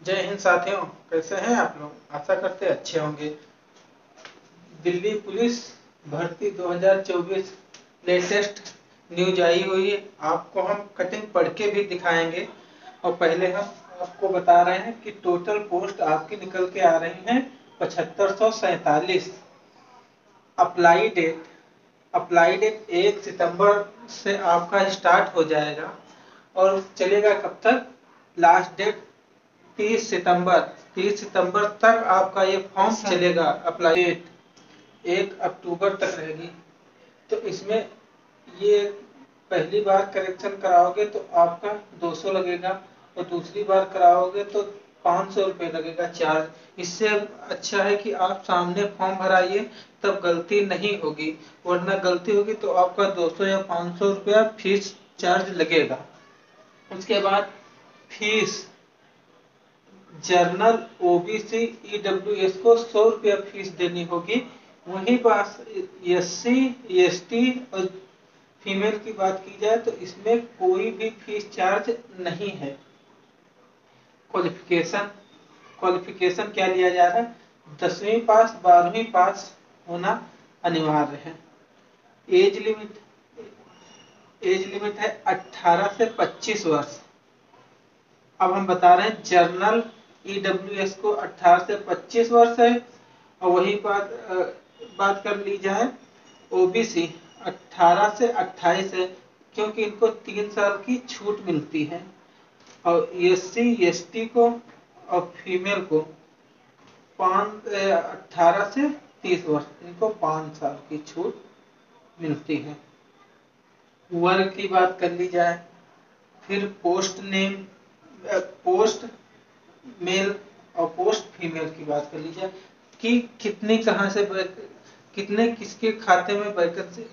जय हिंद साथियों, कैसे हैं आप लोग। आशा करते अच्छे होंगे। दिल्ली पुलिस भर्ती 2024 लेटेस्ट न्यूज आई हुई है। आपको हम कटिंग पढ़ के भी दिखाएंगे। और पहले हम आपको बता रहे हैं कि टोटल पोस्ट आपकी निकल के आ रही हैं 7547। अप्लाई डेट 1 सितंबर से आपका स्टार्ट हो जाएगा और चलेगा कब तक। लास्ट डेट 30 सितंबर। 30 सितंबर तक आपका ये फॉर्म चलेगा। अप्लाई डेट 1 अक्टूबर तक रहेगी। तो इसमें ये पहली बार करेक्शन कराओगे तो आपका 200 लगेगा और दूसरी बार कराओगे तो 500 रुपये लगेगा चार्ज। इससे अच्छा है कि आप सामने फॉर्म भराइए, तब गलती नहीं होगी, वरना गलती होगी तो आपका 200 या 500 रुपया फीस चार्ज लगेगा। उसके बाद फीस जर्नल ओबीसी ईडब्ल्यूएस को 100 रुपया फीस देनी होगी। वहीं पास SC ST और फीमेल की बात की जाए तो इसमें कोई भी फीस चार्ज नहीं है। क्वालिफिकेशन क्या लिया जा रहा है, 10वीं पास 12वीं पास होना अनिवार्य है। एज लिमिट है 18 से 25 वर्ष। अब हम बता रहे हैं जर्नल ईडब्ल्यूएस को 18 से 25 वर्ष है। और वही बात कर ली जाए ओबीसी 18 से 28 है, क्योंकि इनको 3 साल की छूट मिलती है। और SC ST को और फीमेल को 18 से 30 वर्ष, इनको 5 साल की छूट मिलती है। वर्ग की बात कर ली जाए, फिर पोस्ट मेल और पोस्ट फीमेल की बात कर ली जाए कि कितने किसके खाते में वैकेंसी।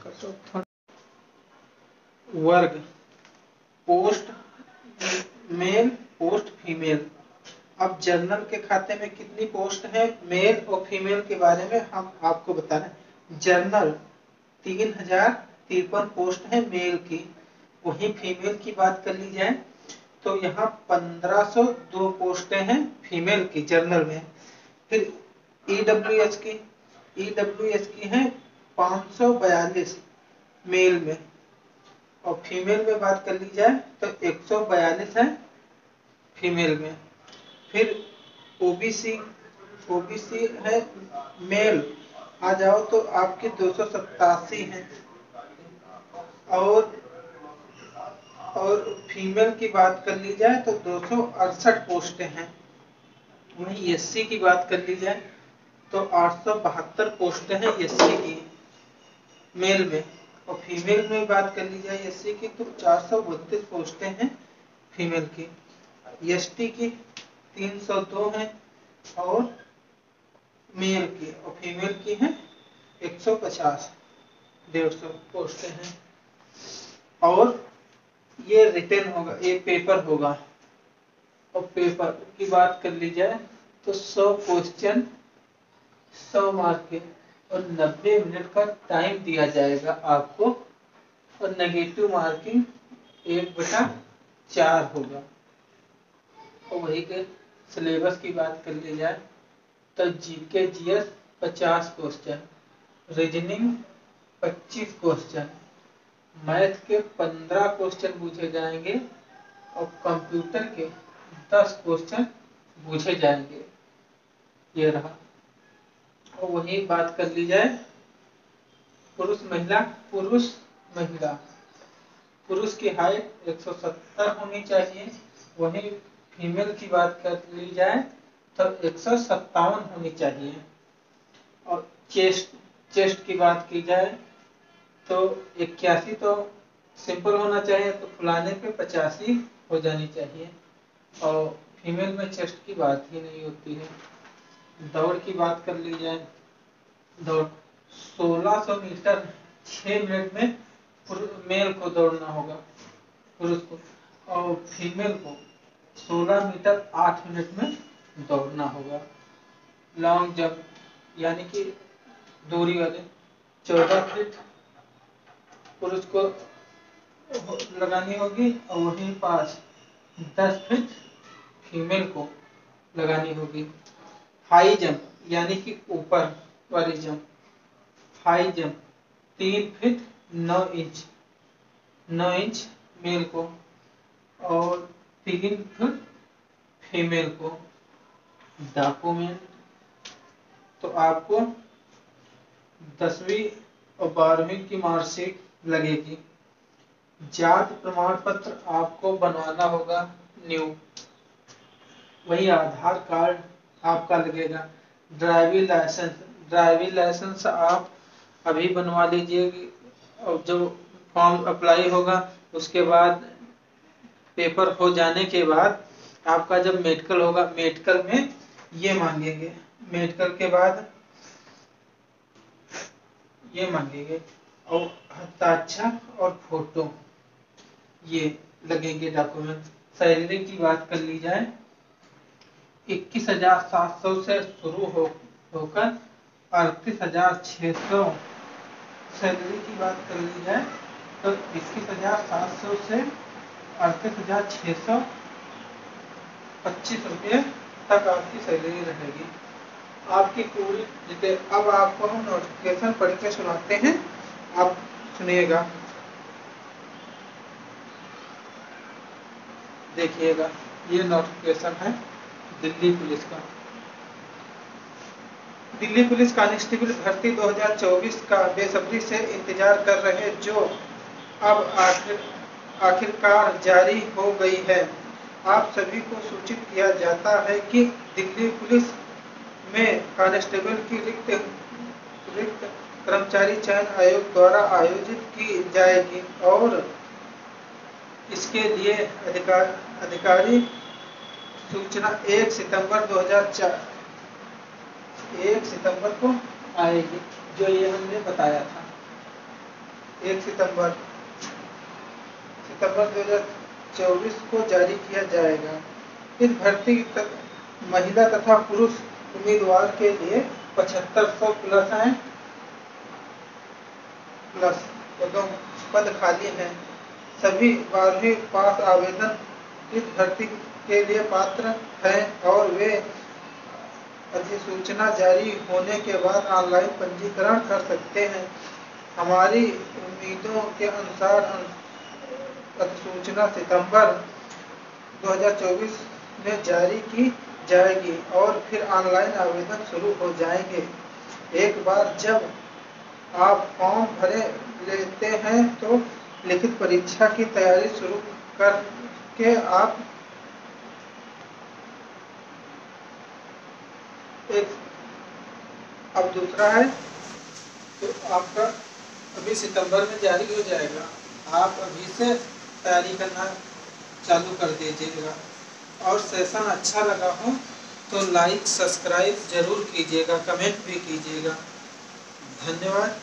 वर्ग पोस्ट मेल पोस्ट फीमेल। अब जनरल के खाते में कितनी पोस्ट है मेल और फीमेल के बारे में हम आपको बता रहे हैं। जनरल 3053 पोस्ट है मेल की। वहीं फीमेल की बात कर ली जाए तो यहाँ 1502 पोस्टें हैं फीमेल की जनरल में। फिर ईडब्ल्यूएस की है 542 मेल में। और फीमेल में बात कर ली जाए तो 142 है फीमेल में। फिर ओबीसी है मेल आ जाओ तो आपके 287 हैं। और फीमेल की बात कर ली जाए तो 268 पोस्टें हैं। वहीं एससी की बात कर ली जाए तो 872 पोस्टें हैं एससी की मेल में। और फीमेल में बात कर ली जाए एससी की तो 432 पोस्टें हैं फीमेल की। एसटी की 302 हैं और मेल की, और फीमेल की हैं 150 150 पोस्टें हैं। और ये रिटर्न होगा, ये पेपर होगा। और पेपर की बात कर ली जाए तो 100 क्वेश्चन 100 मार्क के और 90 मिनट का टाइम दिया जाएगा आपको। और नेगेटिव मार्किंग 1/4 होगा। और वही के सिलेबस की बात कर ली जाए तो GK GS 50 question, reasoning 25 question, math के 15 क्वेश्चन पूछे जाएंगे और कंप्यूटर के 10 क्वेश्चन पूछे जाएंगे। ये रहा। और वही बात कर ली जाए पुरुष महिला। पुरुष की हाइट 170 होनी चाहिए। वही फीमेल की बात कर ली जाए तो 157 होनी चाहिए। और चेस्ट की बात की जाए तो 81 तो सिंपल होना चाहिए, तो फुलाने पे 85 हो जानी चाहिए। और फीमेल में चेस्ट की बात ही नहीं होती है। दौड़ की बात कर ली जाए, दौड़ 1600 मीटर 6 मिनट में मेल को दौड़ना होगा पुरुष को, और फीमेल को 16 मीटर 8 मिनट में दौड़ना होगा। लॉन्ग जंप यानी कि दूरी वाले 14 फीट पुरुष को लगानी होगी और वहीं पास 10 फीट फीमेल को लगानी होगी। हाई जंप यानी कि ऊपर वाली jump, high jump 3 feet 9 inch, 9 inch male को और 3 फुट फीमेल को। डॉक्यूमेंट तो आपको 10वीं और 12वीं की मार्कशीट लगेगी। जाति प्रमाण पत्र आपको बनवाना होगा न्यू, वही आधार कार्ड आपका लगेगा। ड्राइविंग लाइसेंस आप अभी बनवा लीजिए और जो फॉर्म अप्लाई होगा उसके बाद पेपर हो जाने के बाद आपका जब मेडिकल होगा, मेडिकल में ये मांगेंगे, मेडिकल के बाद ये मांगेंगे और हस्ताक्षर और फोटो ये लगेंगे डॉक्यूमेंट। सैलरी की बात कर ली जाए 21,700 से शुरू होकर 38,600। सैलरी की बात कर ली जाए तो 21,700 से 38,625 रुपये तक आपकी सैलरी रहेगी। आपकी पूरी डिटेल। अब आपको हम नोटिफिकेशन पढ़ के सुनाते हैं, आप सुनिएगा, देखिएगा। ये नोटिफिकेशन है दिल्ली पुलिस का। दिल्ली पुलिस कांस्टेबल भर्ती 2024 का बेसब्री से इंतजार कर रहे जो अब आखिरकार जारी हो गई है। आप सभी को सूचित किया जाता है कि दिल्ली पुलिस में कांस्टेबल की रिक्त कर्मचारी चयन आयोग द्वारा आयोजित की जाएगी और इसके लिए अधिकारी सूचना 1 सितंबर को आएगी, जो ये हमने बताया था। 1 सितंबर 2024 को जारी किया जाएगा। इस भर्ती तक महिला तथा पुरुष उम्मीदवार के लिए 7500 प्लस पद खाली हैं। सभी 12वीं पास आवेदन इस भर्ती के लिए पात्र हैं और वे अधिसूचना जारी होने के बाद ऑनलाइन पंजीकरण कर सकते हैं। हमारी उम्मीदों के अनुसार अधिसूचना सितंबर 2024 में जारी की जाएगी और फिर ऑनलाइन आवेदन शुरू हो जाएंगे। एक बार जब आप फॉर्म भरे लेते हैं तो लिखित परीक्षा की तैयारी शुरू करके आप अब दूसरा है तो आपका अभी सितंबर में जारी हो जाएगा। आप अभी से तैयारी करना चालू कर दीजिएगा और सेशन अच्छा लगा हो तो लाइक सब्सक्राइब जरूर कीजिएगा, कमेंट भी कीजिएगा। धन्यवाद।